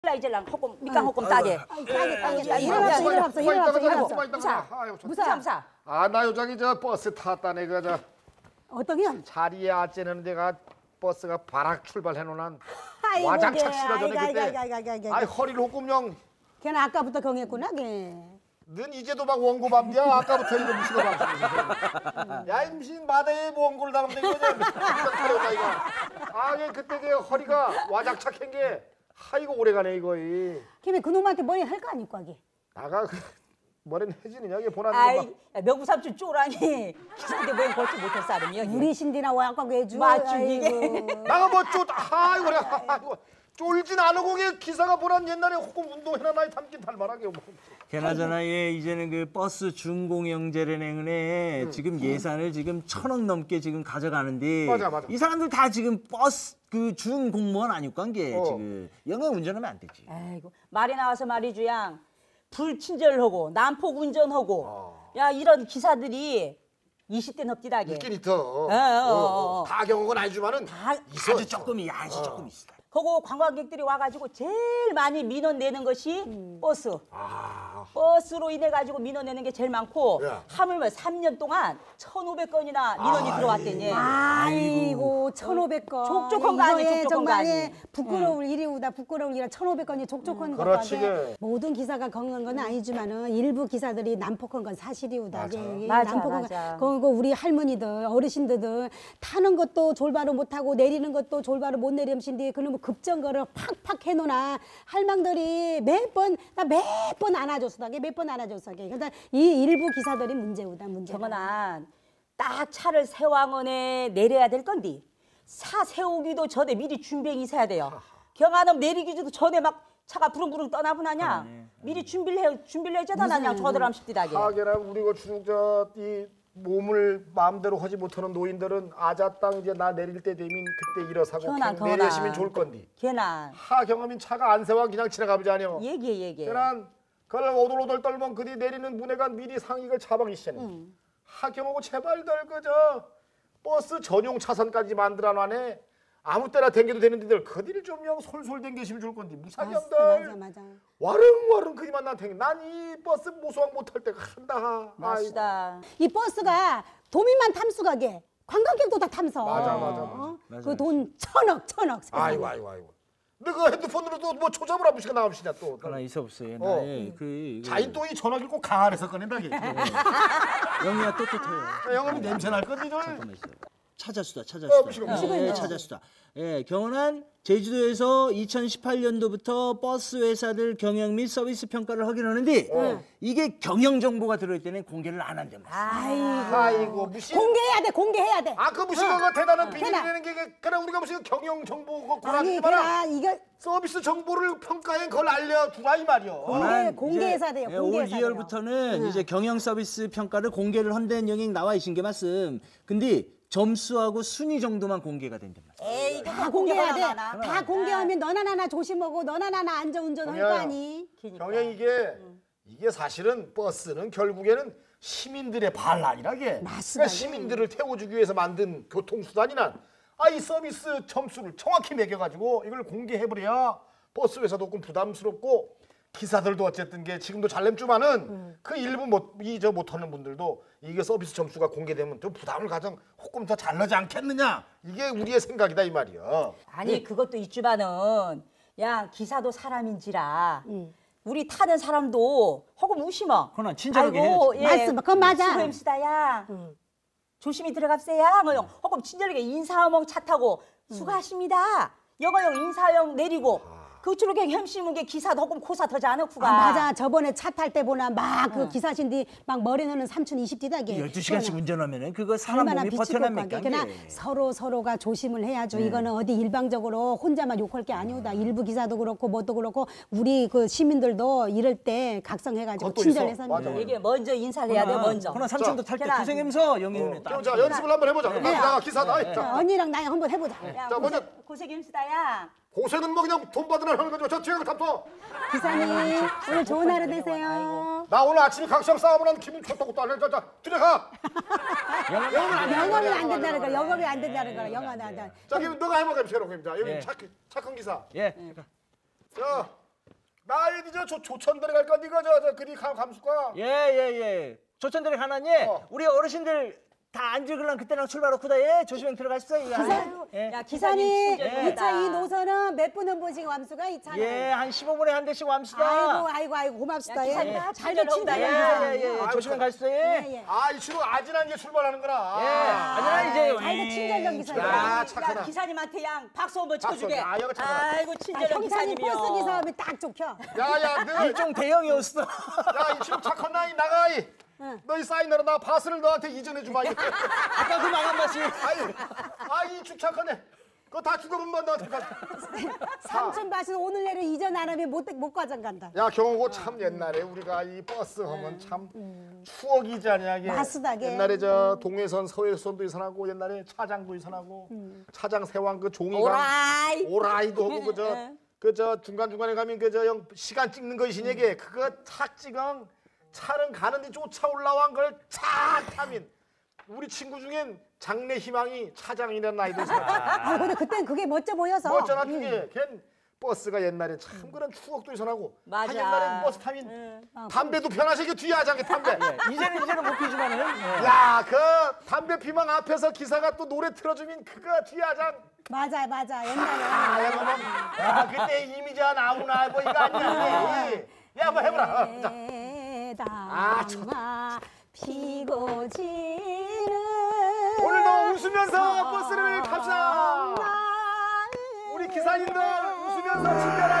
이제랑 호꼼 밑강 호꼼 따게. 일어났어. 무사. 아, 나 요장이 저 버스 탔다네 그저 어떠냐? 자리에 앉지는 데가 버스가 바락 출발해 놓은 와장창 실어졌네 그때. 아이 허리를 호꼼령. 걔는 아까부터 경했구나 걔. 넌 이제도 막 원고 밤디야. 아까부터 이거 무시가 밤. 야, 임신 마대에 원고를 담은 게 이거냐? 이거. 아, 그때 그 허리가 와장창 한 게. 이거 오래가네 이거. 걔네 그놈한테 머리 할 거 아니까 걔. 나가 머리는 해지느냐 이게 보나. 아이 명부 삼촌 쪼라니 기사한테 모양 걸지 못할 사람이야. 우리 신디나 와갖고 해줘. 맞지 이게. 나가 뭐 아이고 그래. 아이고 쫄진 않고 게 기사가 보란 옛날에 호흡 운동해나 나이 담긴 닮아라게. 그나저나 예, 이제는 그 버스 준공영제은행에 지금 예산을 지금 1,000억 넘게 지금 가져가는데 맞아. 이 사람들 다 지금 버스 그 준공무원 아닐까 게 지금 영영 운전하면 안 되지. 아이고 말이 나와서 말이죠 양. 불친절하고 난폭 운전하고 야 이런 기사들이 20대 넙디다게. 있긴 있어. 다 경험은 아니지만은 다 있어. 아주 조금이 아주 조금 있어. 그거 관광객들이 와가지고 제일 많이 민원 내는 것이 버스. 버스로 인해 가지고 민원 내는 게 제일 많고 야. 하물며 3년 동안 1,500건이나 민원이 들어왔대니. 아이고 1,500건. 족족한 거 아니에요, 이거에 족족한 거 정말 아니에요. 부끄러울 일이우다. 부끄러울 일이라 1,500건이 족족한 것 그렇지, 같아. 그. 모든 기사가 경한 건 아니지만은 일부 기사들이 난폭한 건 사실이우다. 맞아. 그거 우리 할머니들 어르신들 타는 것도 졸바로 못하고 내리는 것도 졸바로 못 내리면신데 그놈의 급정거를 팍팍 해놓으나 할망들이 몇 번 안아줬어. 몇 번 안아줬어. 그러니까 이 일부 기사들이 문제우다. 저거는 딱 차를 세왕원에 내려야 될 건디 차 세우기도 전에 미리 준비해 있어야 돼요. 경안음 내리기도 전에 막 차가 부릉부릉 떠나보나냐. 미리 준비를 해줘야 나냐 저들 암식디다게. 하게나 우리 그 이 몸을 마음대로 하지 못하는 노인들은 아자땅 이제 나 내릴 때 되면 그때 일어서고 내리시면 좋을 건디. 걔난 하 경험인 차가 안 세워 그냥 지나가보자뇨. 얘기해. 그난 그걸 오돌오돌 떨면 그뒤 내리는 분에가 미리 상익을 잡아기 시작해. 하경하고 제발들 그저 버스 전용 차선까지 만들어놔네. 아무 때나 댕겨도 되는 데들 그들 좀 영 솔솔 댕기시면 좋을 건데 무사경들 맞아. 와릉와릉 그지만 난 댕겨. 난 이 버스 무소왕 못할 때가 한다. 맞다. 이 버스가 도민만 탐수가게 관광객도 다 탐서. 맞아. 그 돈 천억. 아이고. 너그 핸드폰으로도 뭐 초잡을 한 번씩 나오시냐 또. 하나 있어 없어 옛날에 자인 또 이 전화기 꼭 강안에서 꺼낸다게. 영희야 또 터요. 영업이 냄새 날 건데 저. 잠깐만 있어. 찾았수다. 미치겠네. 찾았수다. 예, 경원한 제주도에서 2018년도부터 버스 회사들 경영 및 서비스 평가를 하긴 하는데 이게 경영 정보가 들어올 때는 공개를 안 한단 말이야. 아이고 무슨 공개해야 돼. 그 무슨 거 대단한 비밀이라는 게 그래 우리가 무슨 경영 정보 그거 고라지마라 이거 서비스 정보를 평가해 그걸 알려주라 이 말이야. 공개해서 돼요. 올 2월부터는 이제 경영 서비스 평가를 공개를 한다는 영향 나와 있신 게 말씀. 근데 점수하고 순위 정도만 공개가 된단 말이야. 에이 다 공개해야 돼. 다 공개하면 너나 나나 조심하고 너나 나나 안전운전 할 거 아니. 경영 이게 사실은 버스는 결국에는 시민들의 반란이라게. 그러니까 시민들을 태워주기 위해서 만든 교통수단이란 이 서비스 점수를 정확히 매겨가지고 이걸 공개해버려야 버스 회사도 조금 부담스럽고 기사들도 어쨌든 게 지금도 잘 nem주만은 그 일부 못하는 분들도 이게 서비스 점수가 공개되면 좀 부담을 가장 조금 더 잘나지 않겠느냐 이게 우리의 생각이다 이 말이야. 아니 그것도 있지만은 야 기사도 사람인지라 우리 타는 사람도 허금 우심어. 그러나 친절하게 아이고, 해야지. 맞습니다. 그건 맞아. 수고했습니다야. 조심히 들어갑세요. 허금 친절하게 인사하면 차 타고 수고하십니다. 여가용 인사용 내리고 그쪽에 햄심은게 기사도 조금 고사 더지 않았구가. 맞아. 저번에 차 탈 때 보나 막 그 기사신디 막 머리 넣는 삼촌 20대다게. 12시간씩 운전하면은 그거 사람 몸이 버텨납니까? 그러나 서로가 조심을 해야죠. 이거는 어디 일방적으로 혼자만 욕할 게 아니오다. 일부 기사도 그렇고 뭐도 그렇고 우리 그 시민들도 이럴 때 각성해가지고 친절해서. 이게 먼저 인사를 해야 돼 먼저. 그러나 삼촌도 탈 때 고생하면서 영희는 딱. 자 연습을 한번 해보자. 나 기사다. 자, 언니랑 나랑 한번 해보자. 자 먼저 고생했습니다야. 고생은 뭐 그냥 돈 받으나 하는 거죠. 저 뒤에 잡숴. 기사님 오늘 좋은 하루 되세요. 나 오늘 아침에 각성 싸움을 한 기분 좋다고 또 알려. 자 들어가. 영업이 안 된다는 거야. 영업이 안 된다는 거야. 영업 안 돼. 자 그럼 너가 해먹어 새로 그럼 자 여기 착한 기사. 예. 자 조천들에 갈까? 네가 저 그리 감수가. 예. 조천들에 가나니 우리 어르신들 다 앉으려면 그때랑 출발하고다. 예, 조심히 들어가십시오. 야, 기사님, 친절하다. 이 차 이 노선은 몇 분은 보시고 맘수가 이 차는. 예, 한 15분에 한 대씩 왬시다. 아이고 고맙습니다. 야, 기사님 예. 다 잘 친절하다, 친다. 야. 예. 조심히 가십시오. 예. 아, 이 친구 아진하게 출발하는구나. 아니라 이제 아이고 친절한 기사님. 야, 착하다. 야, 기사님한테 양 박수 한번 박수. 쳐주게. 아, 여기 착하다. 아이고 친절한 형사님 기사님이요. 버스 기사하면 딱 좋겨. 야, 너, 일종 대형이었어. 야, 이 친구 착한 나이 나가이. 너 이 사인으로 나 바스를 너한테 이전해 주마. 아까 그 망한 맛이. 이 축착하네. 그거 다 죽어보면 너한테 가. 삼촌 밭은 오늘 내로 이전 안 하면 못 가져간다. 야, 경호고 참 옛날에 우리가 이 버스 하면 참 추억이잖냐 이게. 맞습니다. 옛날에 저 동해선, 서해선도 이선하고 옛날에 차장도 이선하고 차장 세왕 그 종이가 오라이도 하고 그저 중간중간에 가면 그저 시간 찍는 거 이신에게 그거 착 찍어 차는 가는데 쫓아 올라온 걸 착 타면 우리 친구 중엔 장래 희망이 차장이라는 아이도 있어요. 근데 그땐 그게 멋져 보여서. 멋잖아 그게. 걔는 버스가 옛날에 참 그런 추억도 있어나고. 맞아. 옛날에 버스 타면 담배도 편하시게 뒤에 하자게 담배. 이제는 못 피지만은. 야, 그 담배 피망 앞에서 기사가 또 노래 틀어주면 그거 뒤에 하자. 맞아 옛날에. 야, 그때 이미지가 나오나 뭐 이거 아니야. 야, 한번 해보라. 담아 피고 지는 오늘도 웃으면서 버스를 갑시다. 우리 기사님들 웃으면서 친절하게.